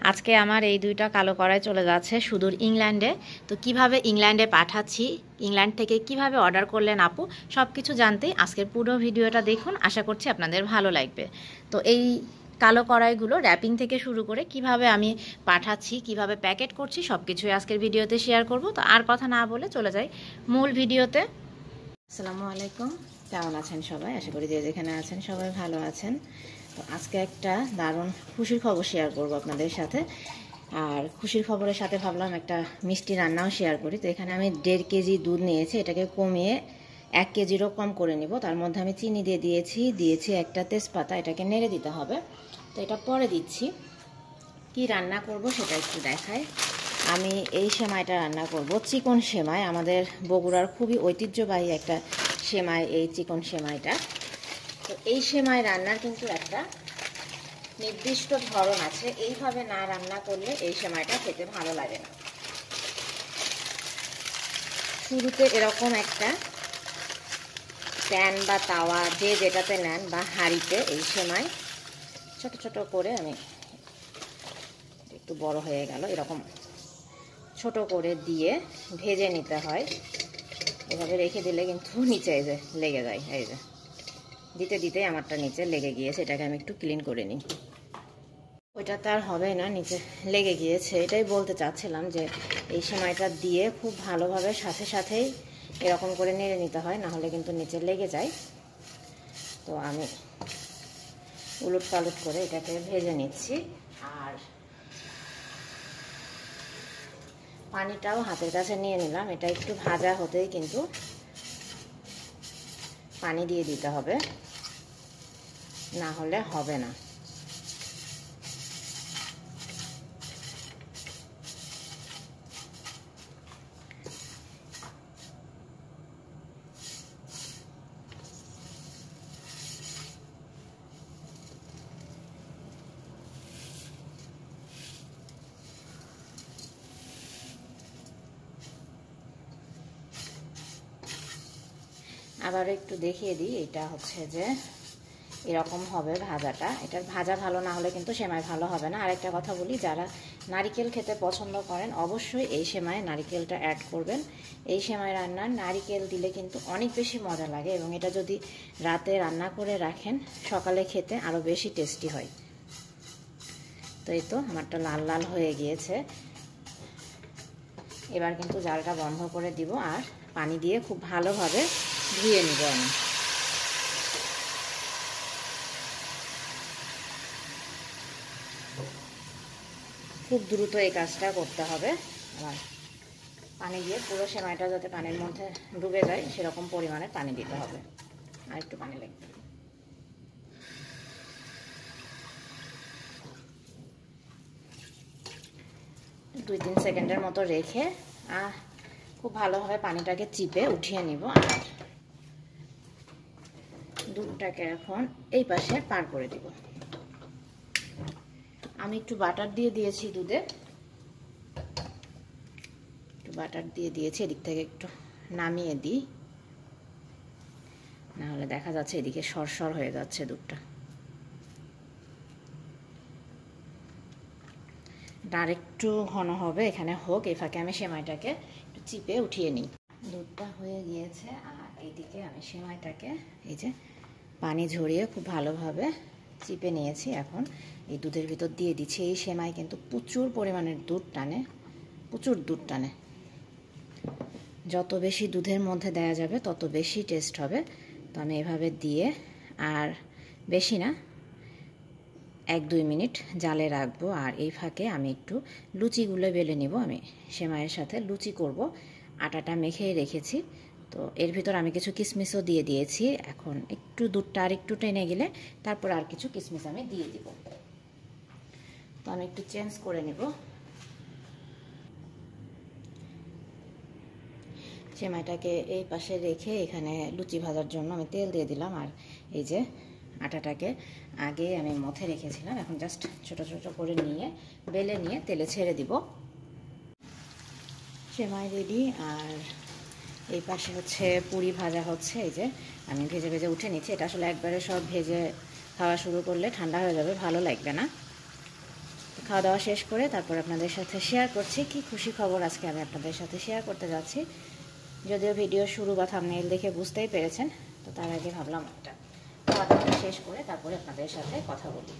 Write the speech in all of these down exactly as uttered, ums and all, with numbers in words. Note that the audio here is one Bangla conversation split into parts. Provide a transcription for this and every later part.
আজকে আমার এই দুইটা কালো কড়াই চলে যাচ্ছে সুদূর ইংল্যান্ডে। তো কিভাবে ইংল্যান্ডে পাঠাচ্ছি, ইংল্যান্ড থেকে কিভাবে অর্ডার করলেন আপু, সব কিছু জানতে আজকের পুরো ভিডিওটা দেখুন। আশা করছি আপনাদের ভালো লাগবে। তো এই কালো কড়াইগুলো র্যাপিং থেকে শুরু করে কিভাবে আমি পাঠাচ্ছি, কিভাবে প্যাকেট করছি, সব কিছুই আজকের ভিডিওতে শেয়ার করব। তো আর কথা না বলে চলে যাই মূল ভিডিওতে। আসসালামু আলাইকুম, কেমন আছেন সবাই? আশা করি যে যেখানে আছেন সবাই ভালো আছেন। তো আজকে একটা দারুণ খুশির খবর শেয়ার করব আপনাদের সাথে। আর খুশির খবরের সাথে ভাবলাম একটা মিষ্টি রান্নাও শেয়ার করি। তো এখানে আমি দেড় কেজি দুধ নিয়েছি, এটাকে কমিয়ে এক কেজিরও কম করে নিব। তার মধ্যে আমি চিনি দিয়ে দিয়েছি দিয়েছি একটা তেজপাতা, এটাকে নেড়ে দিতে হবে। তো এটা পরে দিচ্ছি। কি রান্না করব সেটা একটু দেখায়। আমি এই সেমাইটা রান্না করব, চিকন সেমাই, আমাদের বগুড়ার খুবই ঐতিহ্যবাহী একটা সেমাই এই চিকন সেমাইটা। তো এই সেমাই রান্নার কিন্তু একটা নির্দিষ্ট ধরন আছে, এইভাবে না রান্না করলে এই সেমাইটা খেতে ভালো লাগে না। শুরুতে এরকম একটা প্যান বা তাওয়া, যে যেটাতে নেন, বা হাঁড়িতে এই সেমাই ছোট ছোট করে, আমি একটু বড় হয়ে গেল, এরকম ছোট করে দিয়ে ভেজে নিতে হয়। এভাবে রেখে দিলে কিন্তু নিচে এই যে লেগে যায়, এই যে দিতে দিতে আমারটা নিচে লেগে গিয়েছে, এটাকে আমি একটু ক্লিন করে নিই। ওইটা তো আর হবে না, নিচে লেগে গিয়েছে। এটাই বলতে চাচ্ছিলাম যে এই সেমাইটা দিয়ে খুব ভালোভাবে সাথে সাথেই এরকম করে নেড়ে নিতে হয়, না হলে কিন্তু নিচে লেগে যায়। তো আমি উলট পালট করে এটাকে ভেজে নিচ্ছি। আর পানিটাও হাতের কাছে নিয়ে নিলাম। এটা একটু ভাজা হতেই কিন্তু পানি দিয়ে দিতে হবে, না হলে হবে না। আবার একটু দেখিয়ে দিই, এটা হচ্ছে যে এরকম হবে ভাজাটা। এটার ভাজা ভালো না হলে কিন্তু সেমাই ভালো হবে না। আরেকটা কথা বলি, যারা নারিকেল খেতে পছন্দ করেন অবশ্যই এই সেমাই নারিকেলটা অ্যাড করবেন। এই সেমাই রান্নার নারিকেল দিলে কিন্তু অনেক বেশি মজা লাগে, এবং এটা যদি রাতে রান্না করে রাখেন সকালে খেতে আরও বেশি টেস্টি হয়। তো এই তো আমারটা লাল লাল হয়ে গিয়েছে। এবার কিন্তু জালটা বন্ধ করে দিব, আর পানি দিয়ে খুব ভালোভাবে ধুয়ে নিব আমি। খুব দ্রুত এই কাজটা করতে হবে। আর পানি দিয়ে পুরো সেমাইটা যাতে পানির মধ্যে ডুবে যায় সেরকম পরিমাণে পানি দিতে হবে। আর একটু পানি লাগবে। দুই তিন সেকেন্ডের মতো রেখে আহ খুব ভালোভাবে পানিটাকে চিপে উঠিয়ে নিব। আর দুধটাকে এখন এই পাশে পার করে দিব। আমি একটু বাটার দিয়ে দিয়েছি দুধে, একটু বাটার দিয়ে দিয়েছি। এদিক থেকে একটু নামিয়ে দিই, না হলে দেখা যাচ্ছে এদিকে সরসর হয়ে যাচ্ছে দুধটা। আর একটু ঘন হবে, এখানে হোক, এই ফাঁকে আমি সেমাইটাকে একটু চিপে উঠিয়ে নিই। দুধটা হয়ে গিয়েছে, আর এইদিকে আমি সেমাইটাকে এই যে পানি ঝরিয়ে খুব ভালোভাবে চিপে নিয়েছি। এখন এই দুধের ভিতর দিয়ে দিচ্ছি। এই সেমাই কিন্তু প্রচুর পরিমাণের দুধ টানে, প্রচুর দুধ টানে। যত বেশি দুধের মধ্যে দেওয়া যাবে তত বেশি টেস্ট হবে। তো আমি এভাবে দিয়ে, আর বেশি না, এক দুই মিনিট জালে রাখবো। আর এই ফাঁকে আমি একটু লুচিগুলো বেলে নিব। আমি সেমাইয়ের সাথে লুচি করব, আটাটা মেখে রেখেছি। তো এর ভিতর আমি কিছু কিশমিশও দিয়ে দিয়েছি। এখন একটু দুধটা আর একটু টেনে গেলে তারপর আর কিছু কিশমিশ আমি দিয়ে দিব। তো আমি একটু চেঞ্জ করে নেব। সেমাইটাকে এই পাশে রেখে এখানে লুচি ভাজার জন্য আমি তেল দিয়ে দিলাম। আর এই যে আটাটাকে আগে আমি মথে রেখেছিলাম, এখন জাস্ট ছোট ছোট করে নিয়ে বেলে নিয়ে তেলে ছেড়ে দিব। সেমাই রেডি। আর এই পাশে হচ্ছে পুরি ভাজা হচ্ছে। এই যে আমি ভেজে ভেজে উঠে নিচ্ছি। এটা আসলে একবারে সব ভেজে খাওয়া শুরু করলে ঠান্ডা হয়ে যাবে, ভালো লাগবে না। খাওয়া দাওয়া শেষ করে তারপর আপনাদের সাথে শেয়ার করছি কি খুশি খবর আজকে আমি আপনাদের সাথে শেয়ার করতে যাচ্ছি। যদিও ভিডিও শুরু বা থাম্বনেইল দেখে বুঝতেই পেরেছেন, তো তার আগে ভাবলাম একটা খাওয়া দাওয়া শেষ করে তারপরে আপনাদের সাথে কথা বলি।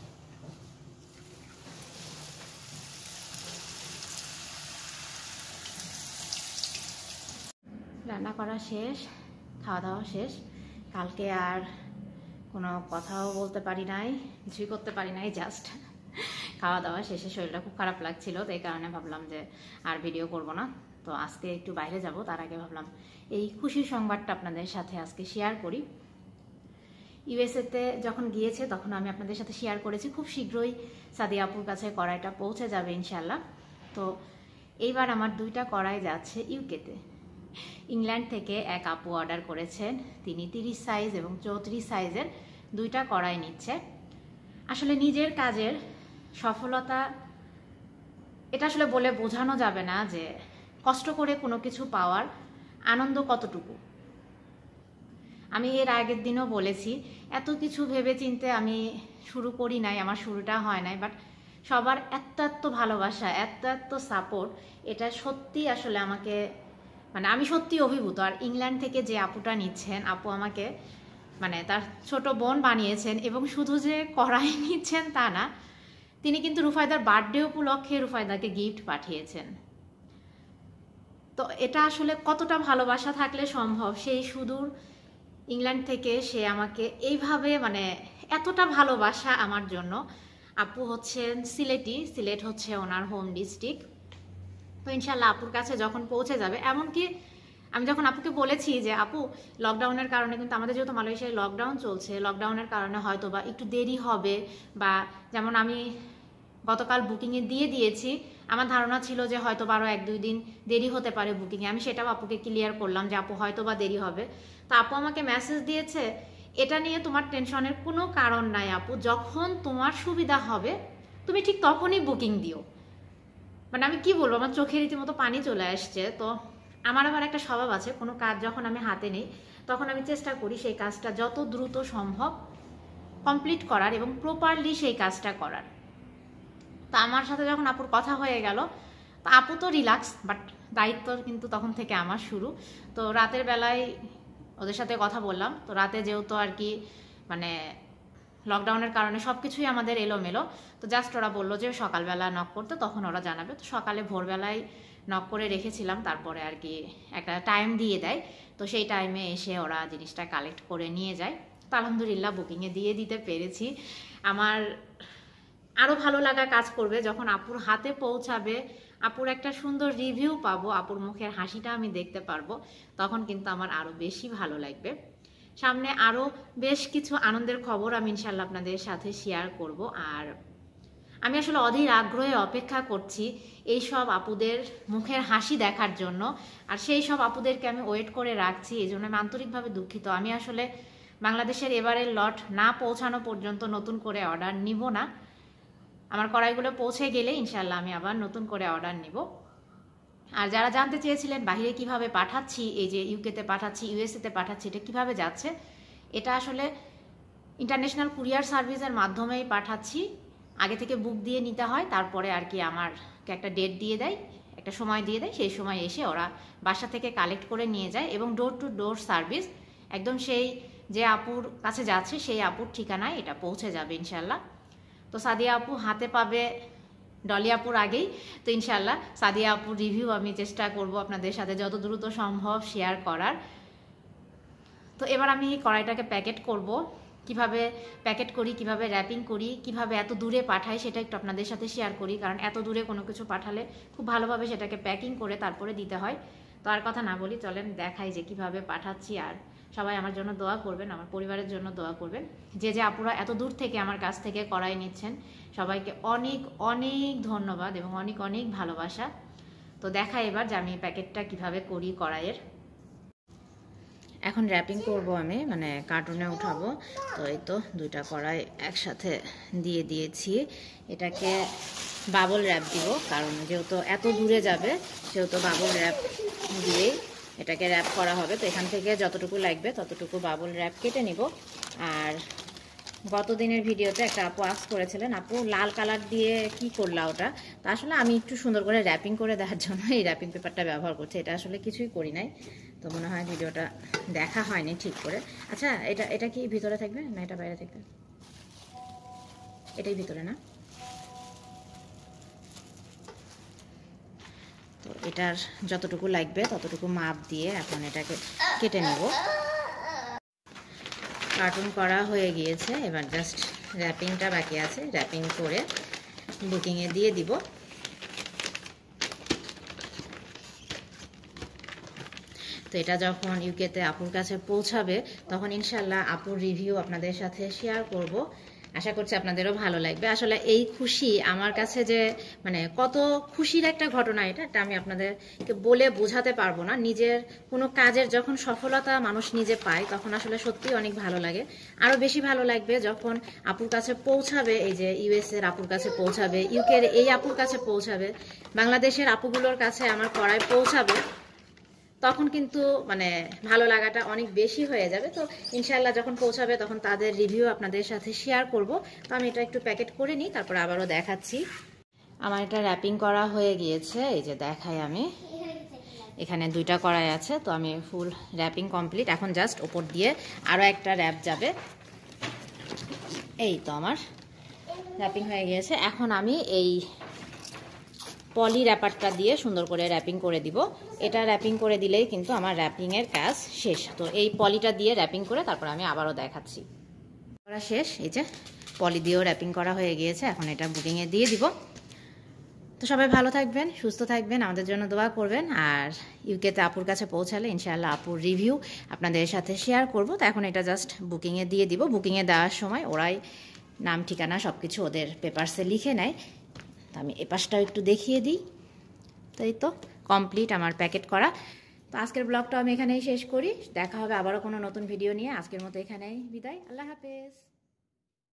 রান্না করা শেষ, খাওয়া দাওয়া শেষ। কালকে আর কোনো কথাও বলতে পারি নাই, কিছুই করতে পারি নাই, জাস্ট খাওয়া দাওয়া শেষে শরীরটা খুব খারাপ লাগছিল, তো এই কারণে ভাবলাম যে আর ভিডিও করব না। তো আজকে একটু বাইরে যাব, তার আগে ভাবলাম এই খুশির সংবাদটা আপনাদের সাথে আজকে শেয়ার করি। ইউএসএতে যখন গিয়েছে তখন আমি আপনাদের সাথে শেয়ার করেছি খুব শীঘ্রই সাদিয়া আপুর কাছে কড়াইটা পৌঁছে যাবে ইনশাল্লাহ। তো এইবার আমার দুইটা কড়াই যাচ্ছে ইউকেতে। ইংল্যান্ড থেকে এক আপু অর্ডার করেছেন, তিনি তিরিশ সাইজ এবং চৌত্রিশ সাইজের দুইটা কড়াই নিচ্ছে। আসলে নিজের কাজের সফলতা এটা আসলে বলে বোঝানো যাবে না যে কষ্ট করে কোনো কিছু পাওয়ার আনন্দ কতটুকু। আমি এর আগের দিনও বলেছি, এত কিছু ভেবে চিন্তে আমি শুরু করি নাই, আমার শুরুটা হয় নাই, বাট সবার এত এত ভালোবাসা, এত এত সাপোর্ট, এটা সত্যি আসলে আমাকে মানে আমি সত্যি অভিভূত। আর ইংল্যান্ড থেকে যে আপুটা নিচ্ছেন, আপু আমাকে মানে তার ছোট বোন বানিয়েছেন, এবং শুধু যে কড়াই নিচ্ছেন তা না, তিনি কিন্তু রুফায়দার বার্থডে উপলক্ষে রুফায়দাকে গিফট পাঠিয়েছেন। তো এটা আসলে কতটা ভালোবাসা থাকলে সম্ভব, সেই সুদূর ইংল্যান্ড থেকে সে আমাকে এইভাবে মানে এতটা ভালোবাসা আমার জন্য। আপু হচ্ছেন সিলেটি, সিলেট হচ্ছে ওনার হোম ডিস্ট্রিক্ট। তো ইনশাল্লাহ আপুর কাছে যখন পৌঁছে যাবে, এমনকি আমি যখন আপুকে বলেছি যে আপু লকডাউনের কারণে কিন্তু আমাদের যেহেতু মালয়েশিয়ায় লকডাউন চলছে, লকডাউনের কারণে হয়তো বা একটু দেরি হবে, বা যেমন আমি গতকাল বুকিংয়ে দিয়ে দিয়েছি, আমার ধারণা ছিল যে হয়তো বারো এক দুই দিন দেরি হতে পারে বুকিংয়ে। আমি সেটাও আপুকে ক্লিয়ার করলাম যে আপু হয়তো বা দেরি হবে। তো আপু আমাকে মেসেজ দিয়েছে, এটা নিয়ে তোমার টেনশনের কোনো কারণ নাই আপু, যখন তোমার সুবিধা হবে তুমি ঠিক তখনই বুকিং দিও। মানে আমি কি বলবো, আমার চোখে রীতিমতো পানি চলে আসছে। তো আমার আবার একটা স্বভাব আছে, কোনো কাজ যখন আমি হাতে নিই তখন আমি চেষ্টা করি সেই কাজটা যত দ্রুত সম্ভব কমপ্লিট করার এবং প্রপারলি সেই কাজটা করার। তো আমার সাথে যখন আপুর কথা হয়ে গেল, তো আপু তো রিল্যাক্স, বাট দায়িত্ব কিন্তু তখন থেকে আমার শুরু। তো রাতের বেলায় ওদের সাথে কথা বললাম। তো রাতে যেহেতু আর কি মানে লকডাউনের কারণে সব কিছুই আমাদের এলোমেলো, তো জাস্ট ওরা বললো যে সকালবেলা নক করতে, তখন ওরা জানাবে। তো সকালে ভোরবেলায় নক করে রেখেছিলাম, তারপরে আর কি একটা টাইম দিয়ে দেয়, তো সেই টাইমে এসে ওরা জিনিসটা কালেক্ট করে নিয়ে যায়। তো আলহামদুলিল্লাহ বুকিংয়ে দিয়ে দিতে পেরেছি। আমার আরও ভালো লাগা কাজ করবে যখন আপুর হাতে পৌঁছাবে, আপুর একটা সুন্দর রিভিউ পাবো, আপুর মুখের হাসিটা আমি দেখতে পারবো, তখন কিন্তু আমার আরও বেশি ভালো লাগবে। সামনে আরও বেশ কিছু আনন্দের খবর আমি ইনশাল্লাহ আপনাদের সাথে শেয়ার করব। আর আমি আসলে অধীর আগ্রহে অপেক্ষা করছি এই সব আপুদের মুখের হাসি দেখার জন্য। আর সেই সব আপুদেরকে আমি ওয়েট করে রাখছি, এই জন্য আমি আন্তরিকভাবে দুঃখিত। আমি আসলে বাংলাদেশের এবারের লট না পৌঁছানো পর্যন্ত নতুন করে অর্ডার নিব না। আমার কড়াইগুলো পৌঁছে গেলে ইনশাল্লাহ আমি আবার নতুন করে অর্ডার নিব। আর যারা জানতে চেয়েছিলেন বাইরে কিভাবে পাঠাচ্ছি, এই যে ইউকেতে পাঠাচ্ছি, ইউএসএতে পাঠাচ্ছি, এটা কিভাবে যাচ্ছে, এটা আসলে ইন্টারন্যাশনাল কুরিয়ার সার্ভিসের মাধ্যমেই পাঠাচ্ছি। আগে থেকে বুক দিয়ে নিতে হয়, তারপরে আর কি আমারকে একটা ডেট দিয়ে দেয়, একটা সময় দিয়ে দেয়, সেই সময় এসে ওরা বাসা থেকে কালেক্ট করে নিয়ে যায়, এবং ডোর টু ডোর সার্ভিস একদম সেই যে আপুর কাছে যাচ্ছে সেই আপুর ঠিকানায় এটা পৌঁছে যাবে ইনশাল্লাহ। তো সাদিয়া আপু হাতে পাবে ডলি আপুর আগেই, তো ইনশাল্লাহ সাদিয়া আপুর রিভিউ আমি চেষ্টা করব আপনাদের সাথে যত দ্রুত সম্ভব শেয়ার করার। তো এবার আমি কড়াইটাকে প্যাকেট করব, কিভাবে প্যাকেট করি, কিভাবে র্যাপিং করি, কিভাবে এত দূরে পাঠাই সেটা একটু আপনাদের সাথে শেয়ার করি, কারণ এত দূরে কোনো কিছু পাঠালে খুব ভালোভাবে সেটাকে প্যাকিং করে তারপরে দিতে হয়। তো আর কথা না বলি, চলেন দেখাই যে কিভাবে পাঠাচ্ছি। আর সবাই আমার জন্য দোয়া করবেন, আমার পরিবারের জন্য দোয়া করবেন। যে যে আপুরা এত দূর থেকে আমার কাছ থেকে কড়াই নিচ্ছেন, সবাইকে অনেক অনেক ধন্যবাদ এবং অনেক অনেক ভালোবাসা। তো দেখা এবার যে আমি প্যাকেটটা কিভাবে করি কড়াইয়ের। এখন র্যাপিং করব আমি, মানে কার্টুনে উঠাবো। তো এই তো দুইটা কড়াই একসাথে দিয়ে দিয়েছি। এটাকে বাবল র্যাপ দিব, কারণ যেহেতু এত দূরে যাবে সেহেতু বাবল র্যাপ দিয়েই এটাকে র্যাপ করা হবে। তো এখান থেকে যতটুকু লাগবে ততটুকু বাবল র্যাপ কেটে নিব। আর গত দিনের ভিডিওতে একটা আপু আস্ক করেছিলেন, আপু লাল কালার দিয়ে কি করলা ওটা। তো আসলে আমি একটু সুন্দর করে র্যাপিং করে দেওয়ার জন্য এই র্যাপিং পেপারটা ব্যবহার করছি। এটা আসলে কিছুই করি নাই, তো মনে হয় ভিডিওটা দেখা হয়নি ঠিক করে। আচ্ছা, এটা এটা কি ভিতরে থাকবে না এটা বাইরে থাকবে? এটাই ভিতরে না? তো এটার যতটুকু লাগবে ততটুকু মাপ দিয়ে এখন এটাকে কেটে নেব। কার্টুন করা হয়ে গিয়েছে, এবার জাস্ট র্যাপিংটা বাকি আছে। র্যাপিং করে বুকিংয়ে দিয়ে দিব। তো এটা যখন ইউকেতে আপুর কাছে পৌঁছাবে তখন ইনশাল্লাহ আপুর রিভিউ আপনাদের সাথে শেয়ার করব। আশা করছি আপনাদেরও ভালো লাগবে। আসলে এই খুশি আমার কাছে যে মানে কত খুশির একটা ঘটনা, এটা এটা আমি আপনাদেরকে বলে বোঝাতে পারবো না। নিজের কোনো কাজের যখন সফলতা মানুষ নিজে পায় তখন আসলে সত্যিই অনেক ভালো লাগে। আরও বেশি ভালো লাগবে যখন আপুর কাছে পৌঁছাবে, এই যে ইউএসএর আপুর কাছে পৌঁছাবে, ইউকের এই আপুর কাছে পৌঁছাবে, বাংলাদেশের আপুগুলোর কাছে আমার কড়াই পৌঁছাবে, তখন কিন্তু মানে ভালো লাগাটা অনেক বেশি হয়ে যাবে। তো ইনশাআল্লাহ যখন পৌঁছাবে তখন তাদের রিভিউ আপনাদের সাথে শেয়ার করব। তো আমি এটা একটু প্যাকেট করে নিই, তারপর আবারও দেখাচ্ছি। আমার এটা র্যাপিং করা হয়ে গিয়েছে, এই যে দেখাই আমি। এখানে দুইটা কড়াই আছে, তো আমি ফুল র্যাপিং কমপ্লিট। এখন জাস্ট ওপর দিয়ে আরও একটা র্যাপ যাবে। এই তো আমার র্যাপিং হয়ে গিয়েছে। এখন আমি এই পলি র্যাপারটা দিয়ে সুন্দর করে র্যাপিং করে দিব। এটা র্যাপিং করে দিলেই কিন্তু আমার র্যাপিংয়ের কাজ শেষ। তো এই পলিটা দিয়ে র্যাপিং করে তারপর আমি আবারও দেখাচ্ছি। করা শেষ, এই যে পলি দিয়েও র্যাপিং করা হয়ে গিয়েছে। এখন এটা বুকিংয়ে দিয়ে দিব। তো সবাই ভালো থাকবেন, সুস্থ থাকবেন, আমাদের জন্য দোয়া করবেন। আর ইউকেতে আপুর কাছে পৌঁছালে ইনশাআল্লাহ আপুর রিভিউ আপনাদের সাথে শেয়ার করব। তো এখন এটা জাস্ট বুকিংয়ে দিয়ে দিব। বুকিংয়ে দেওয়ার সময় ওরাই নাম ঠিকানা সব কিছু ওদের পেপারসে লিখে নেয়। তো আমি এ পাশটাও একটু দেখিয়ে দিই। তো এই তো কমপ্লিট আমার প্যাকেট করা। তো আজকের ব্লগটা আমি এখানেই শেষ করি। দেখা হবে আবারও কোনো নতুন ভিডিও নিয়ে। আজকের মতো এখানেই বিদায়। আল্লাহ হাফেজ।